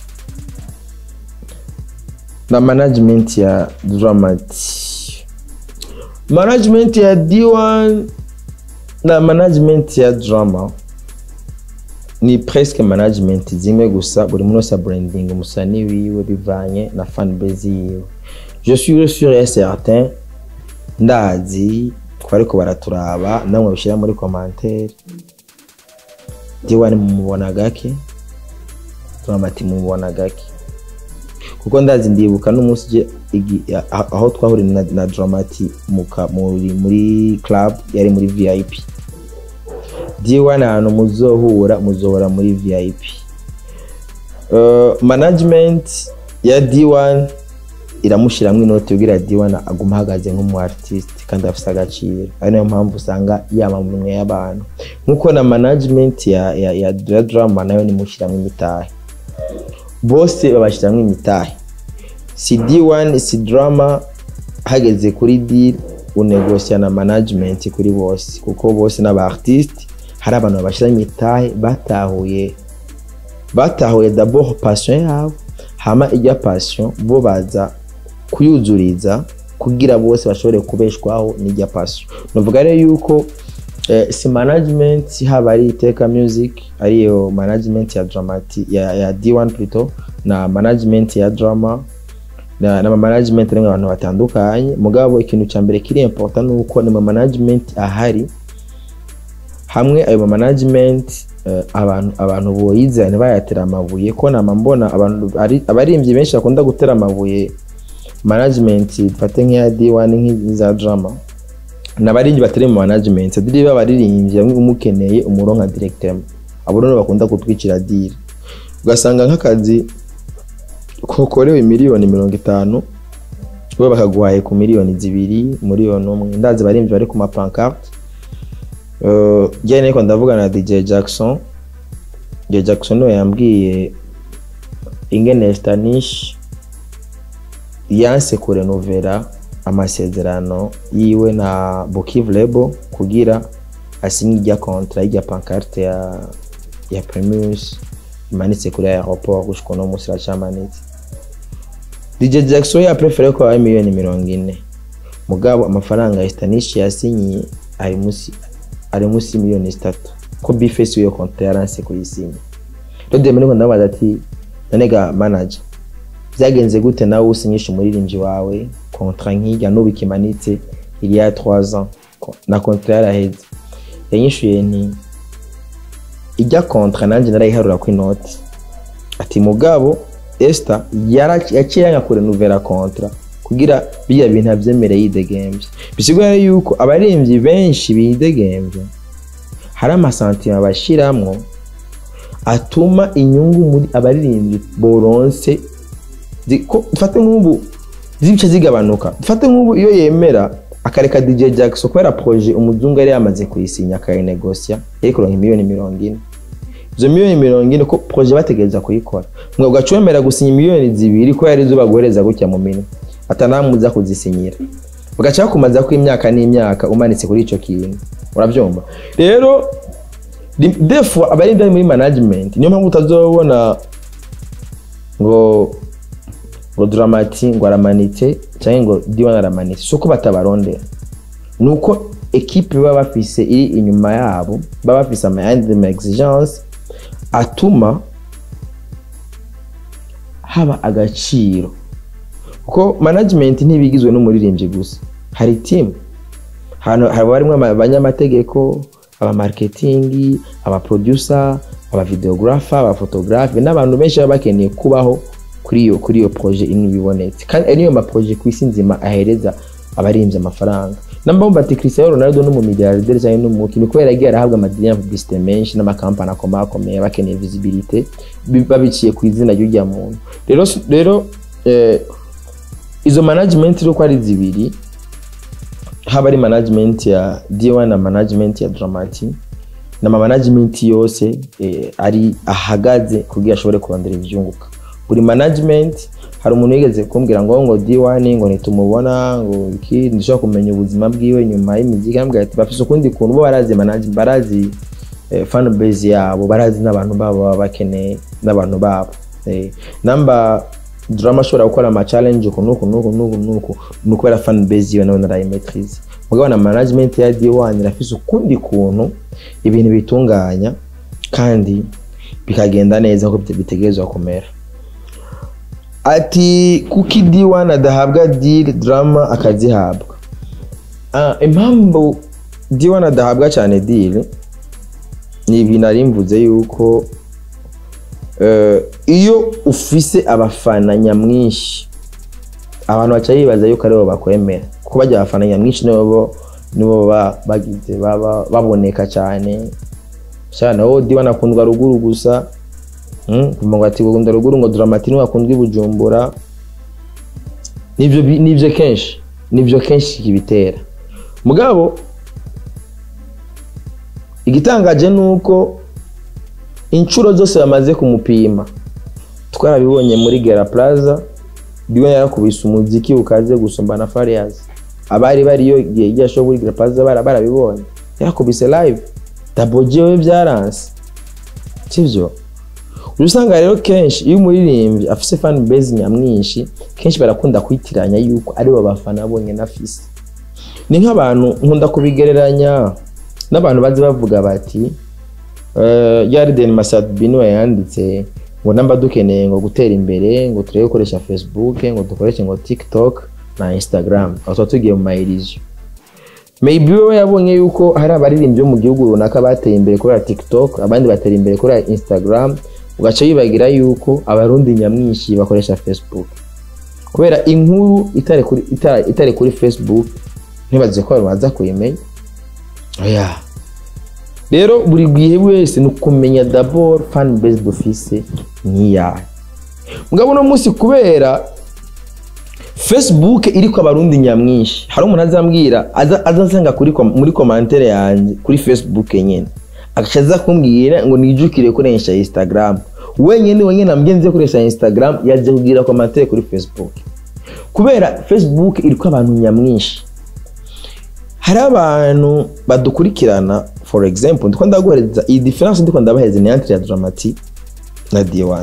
na management ya Dramati management ya D1 na management ya drama ni presque management zimwe gusa buri muno sa branding umusani wiwe bivanye na fan base yiwe je suis sûr et certain ndazi ko ariko baraturaba namwe bishira muri commentaire D1 mumubona gake Dramati mumubona gake kuko ndazi ndibuka n'umunsi aho twahuri na Dramati muri club yari muri VIP D1 ahantu muzohora muri VIP management ya D1 iramushiramwe inoti kugira D1 aguma hagaze nk'umu artist kandi afite agaciro ari nayo mpamvu usanga yamamwe y'abantu nkuko na management ya drama nayo ni mushiramwe imitahe bose babashiramwe imitahe si D1 si drama hageze kuri deal unegosia na management kuri bose kuko bose n'aba artist hari abantu babashiramwe imitahe batahuye d'abord passion yabo hama ijya passion bo baza kuyuzuriza kugira bose bashobore kubeshwaho n'ijya passion novuga rero yuko si management haba ari Iteka Music ariyo management ya Dramati ya D1 plutôt na management ya drama na management rimwe abantu batandukanye mugabo ikintu cyambere kiri important nuko ni management ahari hamwe ayo management abantu boyizane bayatera amabuye ko namambona abantu abarimvye benshi bakunda gutera amabuye management fate nk'iya D1 nk'iza drama nabaringi batari mu management adiri babaririmbye bamwe umukeneye umuronka directeur abo rero bakunda kutwicira deal ugasanga nk'akazi kokorewe miliyoni 50 bo bakaguhaye ku miliyoni 2 miliyoni 1 ndazi barimvye bari ku ma pancarte jene ko ndavugana na DJ Jackson DJ Jackson yambwiye ingene Stanish yanse kurenovera amasezerano yiwe na Bukivu Label kugira asinye ijya kontra ijya pancarte ya Primus imanitse kuri aeroport gushika no musi racamanitse. DJ Jackson ya prefere ko 1,40,000,000 mugabo amafaranga ya Stanish yasinye ari musi 3,000,000 ko bifese yo kontra yaranse kuyisinya. Rode muri ngo ndabaza ati nanega manager byagenze gute nawe usinyisha umuririmbyi wawe kontra nk'ijya no bikimanitse il y a 3 ans na kontra yaraheze. Yanyishuye nti ijya kontra nanje narayiharura ku inoti ati mugabo Esther yaciye yanga kurenovera kontra kugira biya bintu avyemereye idegembye. Bisigura yuko abaririmbyi benshi bidegembye hari amasantima bashiramwo atuma inyungu muri abaririmbyi boronse dufate nk'ubu zibice zigabanuka. Dufate nk'ubu iyo yemera akareka DJ Jackson kubera projet umuzungu yari yamaze kuyisinya akayinegosia ariko ronka 1,40,000,000. Izo 1,40,000,000 ko projet bategereza kuyikora mwe ugacwemera gusinya 2,000,000 ko yari zo baguhereza gutya mu minwe atanamuza kuzisinyira bagacha kumaza ko imyaka n'imyaka umanitse kuri ico kintu. Uravyumva rero defo abari ndari muri management niyo mpamvu utazobona ngo Dramati ngo aramanitse cyangwa ngo D1 aramanitse soko batabarondera nuko equipe baba bafise iri inyuma yabo baba bafise ama exigence atuma haba agaciro kuko management ntibigizwe n'umuririmbyi gusa hari team hano harimo abanyamategeko aba marketing aba producer aba videographer aba photographer n'abantu benshi bakeneye kubaho kuri iyo projet ino bibonetse kandi niyo ma projet kwisi nzima ahereza abarimvye amafaranga namba mbati Cristiano Ronaldo no mu milliardaire cyane no mu kintu ko yaragiye arahabwa amadiniya publicité menshi n'amakampani akomeye bakeneye visibilité babiciye ku izina y'ujya muntu. Rero izo management ryo kwari zibiri haba ari management ya D1 na management ya Dramati na management yose ari ahagaze kugira ashobore kurondera ivyunguka. Buri management hari umuntu yigeze kumbwira ngo D1 ngo nitumubona ngo iki ndishaka kumenya ubuzima bwiwe nyuma y'imiziki ambwira ati bafise ukundi kuntu bo barazi management barazi fan base yabo barazi n'abantu babo bakeneye n'abantu babo namba drama shora gukora ama challenge kunuko nuko bara fan base yo none arayimetrize mugabo na management ya D1 irafise ukundi kuntu ibintu bitunganya kandi bikagenda neza ko bitegerezwa kumera. Ati kuki D1 adahabwa deal drama akazihabwa impamvu D1 adahabwa cyane deal ni binari mvuze yuko iyo ufise abafana nyamwinshi abantu bacayibaza yuko aribo bakwemera kuko bajya abafana nyamwinshi nibo bagize baboneka cyane D1 akundwa ruguru gusa ngo ati gukunda ruguru ngo Dramati no akundwa Bujumbura nivyo kenshi kibitera mugabo igitangaje nuko incuro zose bamaze kumupima twarabibonye muri Gera Plaza D1 yarakubise umuziki ukaze gusomba na Farias abari bariyo yasho muri Gera Plaza barabibonye yarakubise live tabojewe byaranse sivyo. Usanga rero kenshi iyo umuririmbyi afise fan base nyamwinshi kenshi barakunda kwitiranya yuko ari bo bafana bonye nafise ni nk'abantu nkunda kubigereranya n'abantu bazi bavuga bati Yarden Masadbino yanditse ngo namba dukeneye ngo gutera imbere ngo turebe gukoresha Facebook ngo dukoreshe ngo TikTok na Instagram aho tugiye mu mayirizo maybe we yabonye yuko hari abaririmbyi mu gihugu runaka bateye imbere kuri TikTok abandi batera imbere kuri Instagram ugaca yibagira yuko abarundi nyamwinshi bakoresha Facebook kubera inkuru itare kuri Facebook ntibaze ko baza kuyimenya rero buri gihe wese nukumenya d'abord fan base d'office niya mugabo no musi kubera Facebook iriko abarundi nyamwinshi hari umuntu azambwira azasanga muri commentaire yanje kuri Facebook nyene akaza kumbwira ngo nijukire kuresha Instagram wenyene namgenze kuresha Instagram yaje kugira commentaire kuri Facebook kubera Facebook iriko abantu nyamwinshi hari abantu badukurikirana for example ndiko ndaguhereza iyi difference ndiko ndabaheze ni entre ya Dramati na D1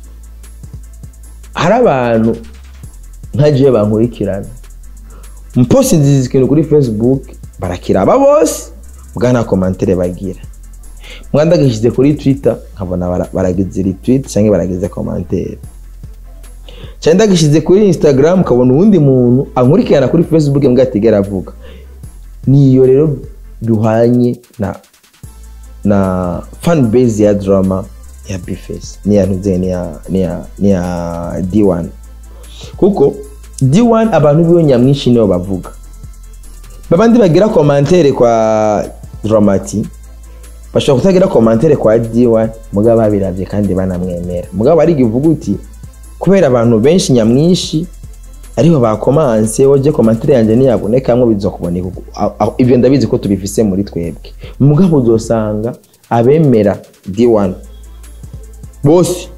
hari abantu ntagiye bankurikirana mposte nzizikintu kuri Facebook barakiraba bose bwana commentaire bagira mwandagishize kuri Twitter nkabona baragize retweet cyangwa baragize commentaire cyenda gishize kuri Instagram kabona uwundi muntu ankurikirana kuri Facebook mwatigera avuga niyo rero duhanye na fan base ya drama ya Bface ni ya D1 kuko D1 abantu biyo nyamwinshi niyo bavuga babandi bagira commentaire kwa Dramati bashaka kutagira commentaire kwa D1 mugabo babiravye kandi banamwemera mugabo ari givuga uti kubera abantu benshi nyamwinshi ariho bakomanse oje commentaire yanje niyaboneka amwe bizokuboneka ibyo ndabizi ko tubifise muri twebwe mugabo uzosanga abemera D1 bose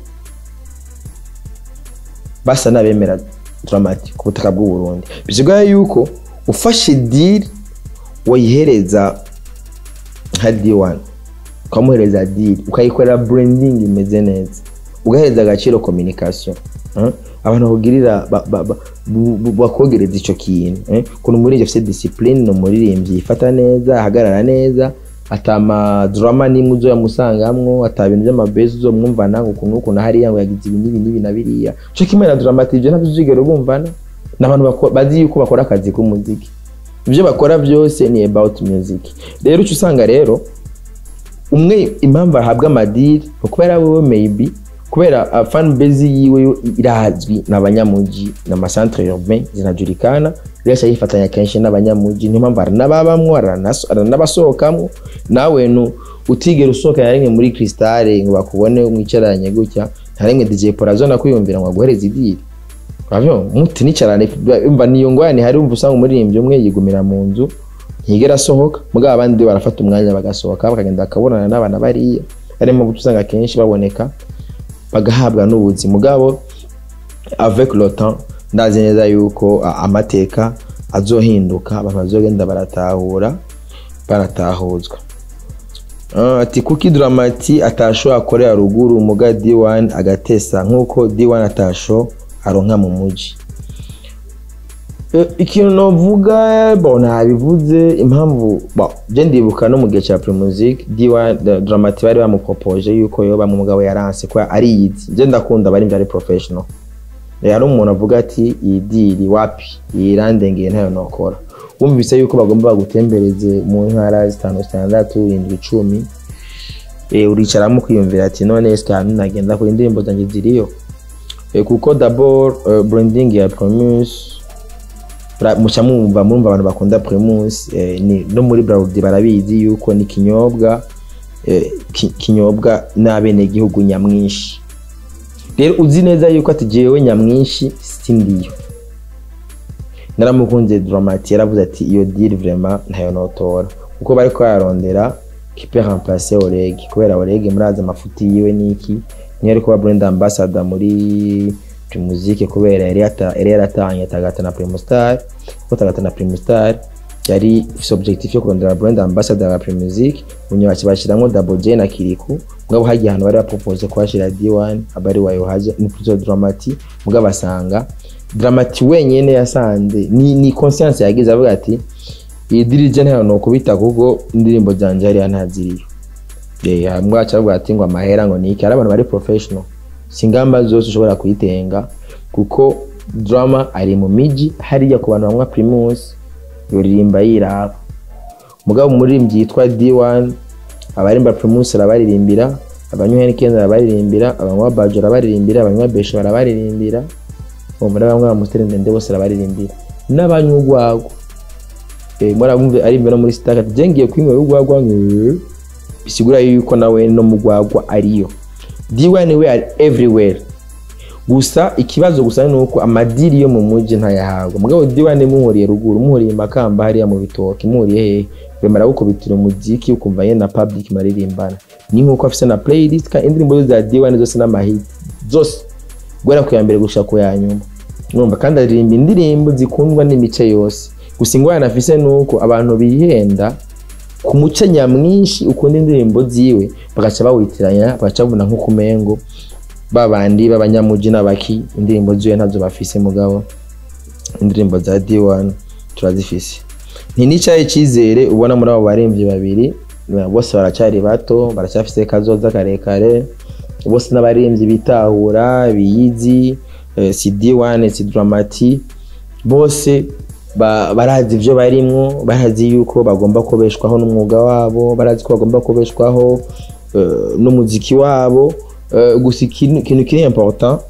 basa nabemera Dramati ku butaka bw'u Burundi bizigaye yuko ufashe deal wayihereza nka D1 ukamuhereza deal ukayikorera branding imeze neza ugahereza agaciro communication abantu bagirira bakogereza ico kintu kuno muri je discipline no muririmbyi ifata neza ahagarara neza atama drama nimwe uzo yamusangamwo atabintu by'amabezi uzo mwumvana ukuntu hari yango yagize ibintu nabiriya cyo kimera Dramati je nabizigero bumvana nabantu bazi yuko bakora akazi k'umuziki ibyo bakora byose ni about music rero usanga rero umwe impamvu ahabwa amadiri kubera wowe maybe kubera fan base yiwe irazwi n'abanyamuji n'amacentre urbain zinajulikana rero yifatanya kenshi n'abanyamuji niyo mpamvu aranababamwo aranabasohokamwo nawe no utigera usohoka yarenye muri Crystal ngo bakubone umwicaranye gutya ntarenge DJ Porazona kwiyumvira ngo guhereza idiri bavyo muti nicarane imba niyo ngwani hari umva usanga umuririmbyi umwe yigumira mu nzu yigera sohoka mugabo abandi barafata umwanya bagasohoka bakagenda akabonana n'abana bariya arimo gusanga kenshi baboneka bagahabwa n'ubuzi mugabo avec le temps ndazi neza yuko amateka azohinduka abantu bazogenda baratahuzwa ati kuki Dramati atasho akorera ruguru muga D1 agatesa nkuko D1 atasho aronka mu muji ikintu novuga bona bivuze impamvu je ndibuka no mu gihe cya Primusic D1 Dramati bari bamupropose yuko yoba mu mugabo yaranse kwa ari yizi je ndakunda bari ari professional rero umuntu avuga ati idiri wapi irandengeye ntayo nokora wumvise yuko bagomba gutembereze mu ntara 5 6 10 uricaramo kwiyumvira ati none scan nagenda ku indirimbo zanjye ziriyo kuko d'abord branding ya Primus mucha mumva abantu bakunda Primus ni no muri Braudi barabizi yuko ni kinyobwa n'abene gihugu nyamwinshi rero uzi neza yuko atijewe nyamwinshi sindiyo naramukunze Dramati yaravuze ati iyo deal vraiment ntayo notora kuko bari ko yarondera qui peut remplacer Oleg kubera Oleg muraza amafuti yiwe niki niyo ari kuba brand ambassador muri Primusic kubera yari yaratanye tagata na Primustar ko tagata na Primustar yari objectif yo kurondera brand ambassador wa Primusic munyo bakibashiramo Double J na Kiriku mugabo hagiye hano bari propose kwashira D1 abari wayo haje ni Puzo Dramati mugabo basanga Dramati wenyene yasanze ni conscience yagize avuga ati iyi dirige ntayo no kubita kuko indirimbo zanje ari antaziriyo mwacha avuga ati ngo amahera ngo niki ari abantu bari professional singamba zose ushobora kuyitenga kuko drama ari mu miji hariya ku bantu bamwa Primus yoririmba yiraba mugabo umuririmbyi yitwa D1 abarimba Primus arabaririmbira abanyuhene Kenza arabaririmbira abanywa Bajo arabaririmbira abanywa Besho arabaririmbira umura bamwe bamusterende ndende bose arabaririmbira n'abanyugwago murabumve ari mbere muri staka jengiye kwimwe y'ugwagwa bisigura yuko nawe no mugwagwa ariyo D1 we are everywhere gusa ikibazo gusa nuko amadiri yo mu muji ntayahago mugabo D1 muhuriye ruguru muhuriye Makamba hariya mu bitoki muhuriye bemara gukubitira umuziki ukumva yena public maririmbana ni nkuko afise na playlist ka indirimbo za D1 zose n'amahit zose gwera ku ya mbere gushaka ku ya nyuma numva kandi aririmba indirimbo zikundwa n'imice yose gusa ingwana afise nuko abantu bihenda ku muce nyamwinshi ukunda indirimbo ziwe bagaca bawitiranya bagaca bubona nko kumengo babandi babanyamuji n'abaki indirimbo ziwe ntazo bafise mugabo indirimbo za D1 turazifise ntinicyaye cyizere ubona muri abo baremvye babiri bose baracari bato baracyafise kazoza karekare bose n'abaremvye bitahura biyizi si D1 si Dramati bose barazi ivyo barimwo barazi yuko bagomba kubeshwaho n'umwuga wabo barazi ko bagomba kubeshwaho n'umuziki wabo gusa ikintu kiri important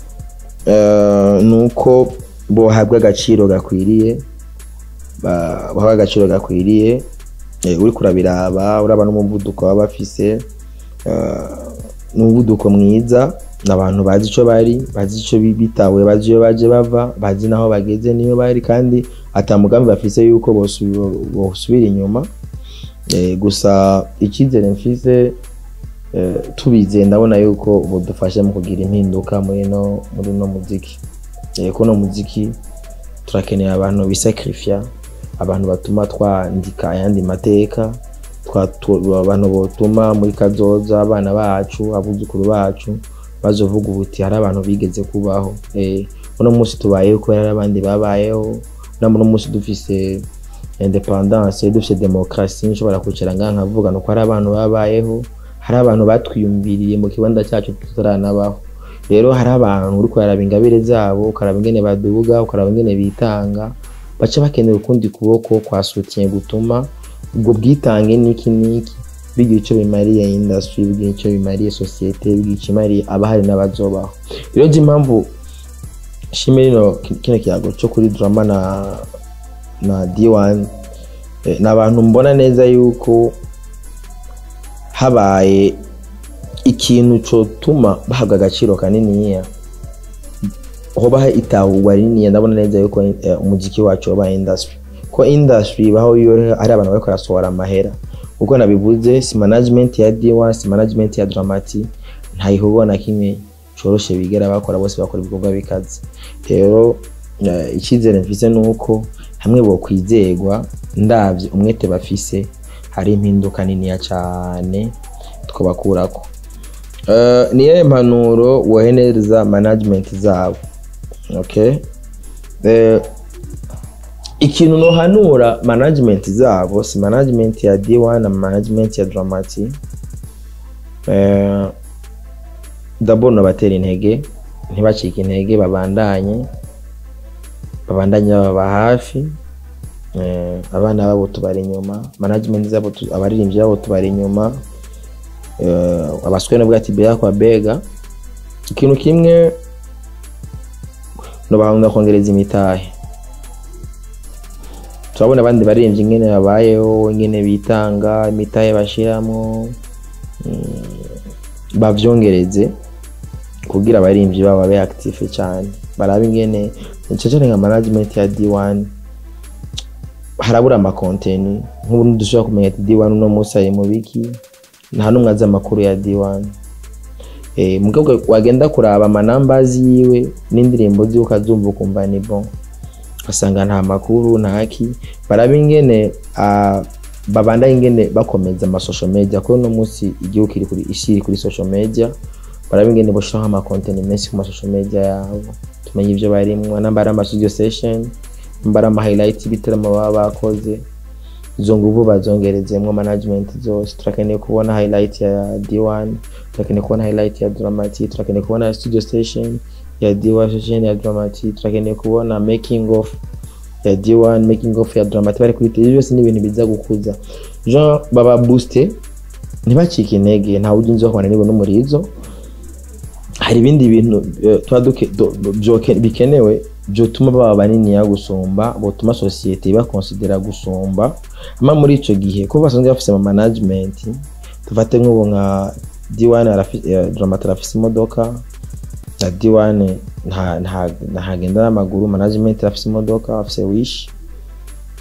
nuko bohabwa agaciro gakwiriye bahabwa agaciro gakwiriye uri kurabiraba uraba n'umuvuduko baba bafise n'umuvuduko mwiza n'abantu bazi ico bari bazi ico bitawe bazi iyo baje bava bazi naho bageze niyo bari kandi atamugambi bafise yuko bosubira inyuma gusa ikizere mfise tubize ndabona yuko budufasha mu kugira impinduka muri no muziki kuno muziki turakeneye abantu bisacrifier abantu batuma twandika ayandi mateka abantu botuma muri kazoza abana bacu abuzukuru bacu bazovuga ubuti hari abantu bigeze kubaho uno munsi tubayeho ko hari abandi babayeho namuno munsi dufise independence dufise demokrasi nshobora kwicara nkavuga no ko hari abantu babayeho hari abantu batwiyumviriye mu kibanda cyacu tutaranabaho rero hari abantu uri kwaraba ingabire zabo ukaraba ingene badubuga ukaraba ingene bitanga baca bakenera ukundi kuboko kwasutiye gutuma ubwo bwitange niki bigira ico bimariye industry bigira ico bimariye societe bigira ico bimariye abahari n'abazobaho rero impamvu shimero kino kiyago cyo kuri Drama na D1 n'abantu mbona neza yuko habaye ikintu cyo tuma bahabwa agaciro kanini aho baha itahurwa rinini ndabona neza yuko umuziki wacu wa industry ko industry baho yore ari abantu bari karasohora amahera uko nabivuze si management ya D1 si management ya Dramati ntayihubona kimwe coroshe bigera bakora bose bakora ibikorwa bikaze rero ikizere mfise nuko hamwe bo kwizegwa ndavye umwete bafise hari impinduka nini cyane twabakurako niye impanuro wohenereza management zabo okay ikintu no hanura management zabo si management ya D1 na management ya Dramati dabona batera intege ntibacike intege babandanye baba hafi abana babo tubari inyuma management zabo abaririmbyi babo tubari inyuma abaswene bwati bya kwa bega ikintu kimwe no bahunda kongereza imitahe turabona abandi baririmbyi ngene babayeho ngene bitanga imitahe bashiramo bavyongereze kugira abaririmbyi babo babe active cyane barabe ingene ncecene nka management ya D1 harabura ama content nk'ubu dushobora kumenya D1 no musaye mu biki nta numwe aza makuru ya D1 mugabo wagenda kuraba ama numbers yiwe n'indirimbo ziwe ukazumva kumva ni bon asanga nta makuru ntaki barabe ingene babanda ingene bakomeza ama social media ko no munsi igihugu kiri kuri ishiri kuri social media barabe ingene boshaka ama content menshi ku social media yabo tumenye ivyo barimwe nambara ama studio session nambara ama highlight bitaramo baba bakoze izo nguvu bazongerezemo management zose turakeneye kubona highlight ya D1 turakeneye kubona highlight ya Dramati turakeneye kubona studio station ya D1 session ya Dramati turakeneye kubona making of ya D1 making of ya Dramati bari kuri TV byose n'ibintu biza gukuza Jean baba booster ntibacike intege nta ujinzo kubana nibo no murizo hari ibindi bintu bikenewe byotuma baba banini ya gusumba botuma societe iba considera gusumba ama muri ico gihe ko basanzwe bafise ama management tufate nk'ubu nka D1 Dramati afise imodoka na D1 ntagenda n'amaguru management afise imodoka afise wish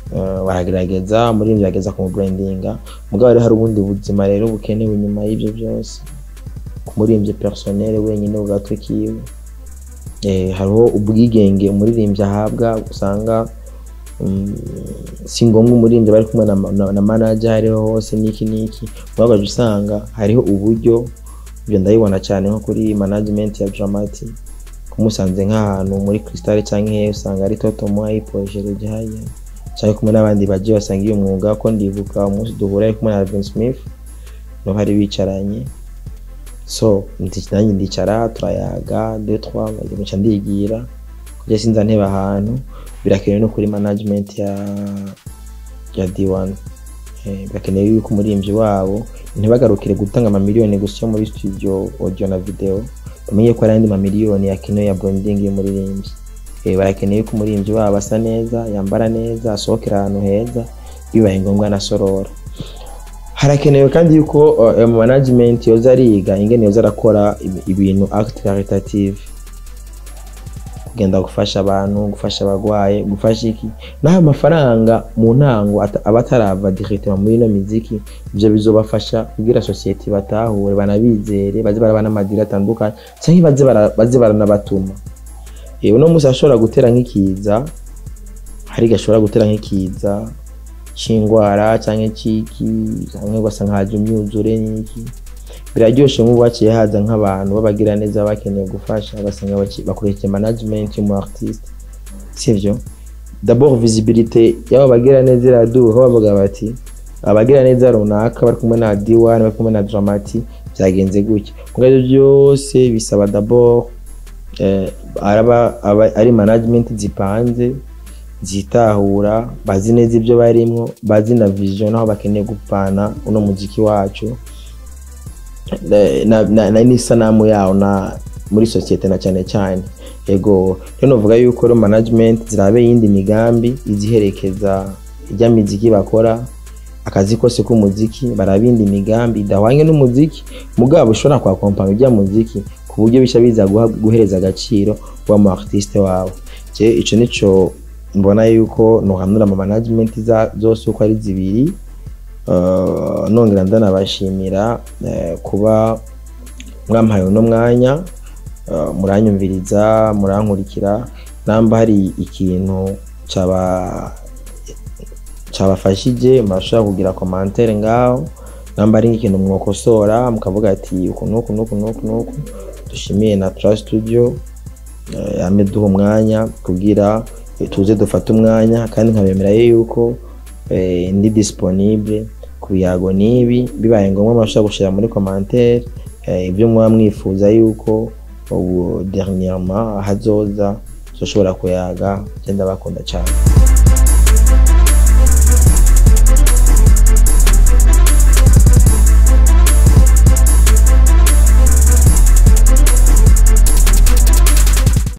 baragerageza muri gerageza ku brandinga mugabo rero hari ubundi buzima rero bukenewe nyuma y'ibyo byose kumurimbye personnel wenyine ugatwe kiwe hariho ubwigenge umuririmbyi ahabwa usanga si ngombwa umuririmbyi bari kumwe na manager hariho hose niki mugabo usanga hariho uburyo ibyo ndabibona cyane nko kuri management ya Dramatic kumusanze nk'ahantu muri Crystal cyangwa usanga ari Toto Moi projet gihaye cyangwa kumwe n'abandi bagiye basanga iyo mwuga ko ndibuka umunsi duhura kumwe na Alvin Smith no hari bicaranye so nanjye ndicara turayaga 2-3 ngaje ndigira kujya sinza nteba ahantu birakenewe no kuri management ya D1 birakenewe yuko umuririmbyi wabo ntibagarukire gutanga amamiliyoni gusa muri studio audio na video bamenye ko ari andi mamiliyoni yakenewe ya branding y'umuririmbyi barakeneye ko umuririmbyi wabo asa neza yambara neza asohokera ahantu heza bibaye ngombwa na sorora harakenewe kandi yuko management yoza ariga ingene yoza arakora ibintu act caritative kugenda gufasha abantu gufasha abagwaye gufasha iki naho amafaranga mu ntango abatarava directement muri no muziki ibyo bizobafasha kugira society batahure banabizere baze barabana amadira atandukanye cyangwa baze baranabatuma uno musi ashobora gutera nk'ikiza hari gashobora gutera nk'ikiza cy'ingwara cyangwa ciki cyangwa ugasanga haje imyuzure n'iki biraryoshe nk'ubu baciye haza nk'abantu babagira neza bakeneye gufasha basanga bakurikije management mu artist sivyo d'abord visibilité yabo bagira neza iraduha bavuga bati abagira neza runaka bari kumwe na D1 bari kumwe na Dramatic byagenze gutya mugaje byose bisaba d'abord ari management zipanze zitahura bazi neza ibyo barimo bazi na vision aho bakeneye gupana uno muziki wacu na nisanamu yawo na muri societe na cyane ego rero novuga yuko management zirabe yindi migambi iziherekeza ijya miziki bakora akazi kose k'umuziki barabindi migambi dahwanye n'umuziki mugabo ushobora kwa company ujya muziki ku buryo bisha biza guhereza agaciro wa mu artiste wawe ico nico mbona yuko no hanura mu management zose uko ari zibiri nongera ndanabashimira kuba mwampaye no mwanya muranyumviriza murankurikira namba hari ikintu cyabafashije murashobora kugira commentaire ngaho namba ari ikintu mwokosora mukavuga ati uku nuku dushimiye na Trust Studio yameduha umwanya kugira tuze dufata umwanya kandi nkabemera yuko ndi disponible ku biyago nibi bibaye ngombwa mashaka gushira muri commentaire ibyo mwa mwifuza yuko ubu dernièrement hazoza zoshobora kuyaga genda bakunda cyane.